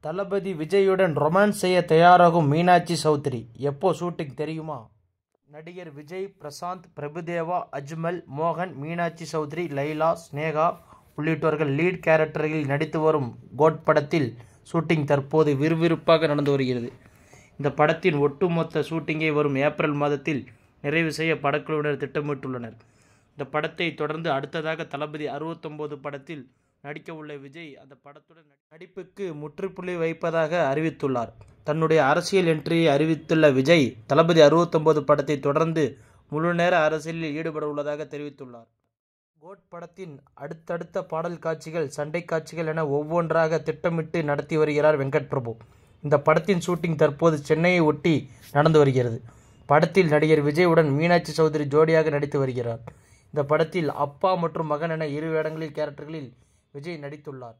தளபதி விஜயுடன் romance செய்ய தயாராகும் மீனாட்சி சௌத்ரி. எப்போ ஷூட்டிங் தெரியுமா? நடிகர் விஜய், பிரசாந்த், பிரபுதேவா, அஜ்மல், மோகன், மீனாட்சி சௌத்ரி, லைலா, ஸ்னேகா உள்ளிட்டோர்கள் லீட் கேரக்டர்களில் நடித்து வரும் கோட் படத்தில் ஷூட்டிங் தற்போது விறுவிறுப்பாக நடந்து வருகிறது. இந்த படத்தின் ஒட்டுமொத்த ஷூட்டிங்கை வரும் ஏப்ரல் மாதத்தில் நிறைவு செய்ய படக்குழுவினர் திட்டமிட்டுள்ளனர். இந்த படத்தை தொடர்ந்து அடுத்ததாக தளபதி 69 படத்தில் நடிக்க உள்ள விஜய் அந்த படத்துடன் நடிப்புக்கு முற்றுப்புள்ளி வைப்பதாக அறிவித்துள்ளார். தன்னுடைய அரசியல் என்ட்ரியை அறிவித்துள்ள விஜய், தளபதி 69 படத்தை தொடர்ந்து முழுநேர அரசியலில் ஈடுபட உள்ளதாக தெரிவித்துள்ளார். கோட் படத்தின் அடுத்தடுத்த பாடல் காட்சிகள், சண்டை காட்சிகள் என ஒவ்வொன்றாக திட்டமிட்டு நடத்தி வருகிறார் வெங்கட் பிரபு. இந்த படத்தின் ஷூட்டிங் தற்போது சென்னையை ஒட்டி நடந்து வருகிறது. படத்தில் நடிகர் விஜயுடன் மீனாட்சி சௌத்ரி ஜோடியாக நடித்து வருகிறார். இந்த படத்தில் அப்பா மற்றும் மகன் என இரு வேடங்களில் கேரக்டர்களில் விஜய் நடித்துள்ளார்.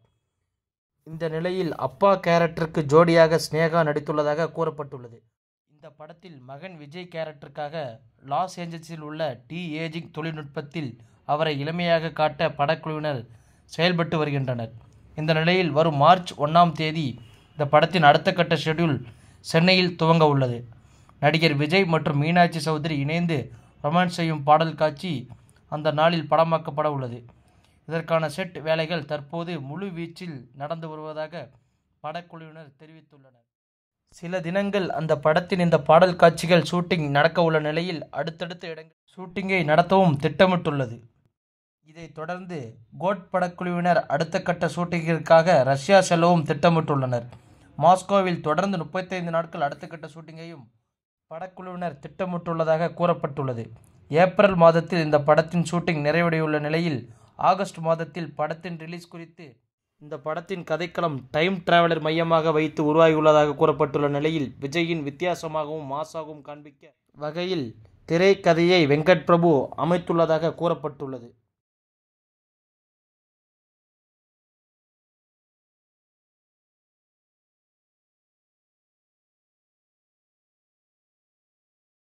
இந்த நிலையில் அப்பா கேரக்டருக்கு ஜோடியாக ஸ்னேகா நடித்துள்ளதாக கூறப்பட்டுள்ளது. இந்த படத்தில் மகன் விஜய் கேரக்டருக்காக லாஸ் ஏஞ்சல்ஸில் உள்ள டி-ஏஜிங் தொழில்நுட்பத்தில் அவரை இளமையாக காட்ட படக்குழுவினர் செயல்பட்டு வருகின்றனர். இந்த நிலையில் வரும் மார்ச் 1ஆம் தேதி இந்த படத்தின் அடுத்த கட்ட ஷெட்யூல் சென்னையில் துவங்க உள்ளது. நடிகர் விஜய் மற்றும் மீனாட்சி சௌத்ரி இணைந்து ரொமான்ஸ் செய்யும் பாடல் காட்சி அந்த நாளில் படமாக்கப்பட உள்ளது. இதற்கான செட் வேலைகள் தற்போது முழு வீச்சில் நடந்து வருவதாக படக்குழுவினர் தெரிவித்துள்ளனர். சில தினங்கள் அந்த படத்தின் இந்த பாடல் காட்சிகள் ஷூட்டிங் நடக்க உள்ள நிலையில் அடுத்தடுத்த இடங்கள் ஷூட்டிங்கை நடத்தவும் திட்டமிட்டுள்ளது. இதைத் தொடர்ந்து கோட் படக்குழுவினர் அடுத்த கட்ட ஷூட்டிங்கிற்காக ரஷ்யா செல்லவும் திட்டமிட்டுள்ளனர். மாஸ்கோவில் தொடர்ந்து 35 நாட்கள் அடுத்த கட்ட ஷூட்டிங்கையும் படக்குழுவினர் திட்டமிட்டுள்ளதாக கூறப்பட்டுள்ளது. ஏப்ரல் மாதத்தில் இந்த படத்தின் ஷூட்டிங் நிறைவடையுள்ள நிலையில் ஆகஸ்ட் மாதத்தில் படத்தின் ரிலீஸ் குறித்து இந்த படத்தின் கதைக்களம் டைம் டிராவலர் மையமாக வைத்து உருவாகியுள்ளதாக கூறப்பட்டுள்ள நிலையில் விஜயின் வித்தியாசமாகவும் மாசாகவும் காண்பிக்க வகையில் திரைக்கதையை வெங்கட் பிரபு அமைத்துள்ளதாக கூறப்பட்டுள்ளது.